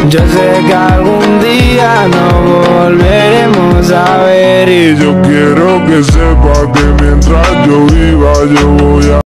Yo sé que algún día nos volveremos a ver. Y yo quiero que sepas que mientras yo viva yo voy a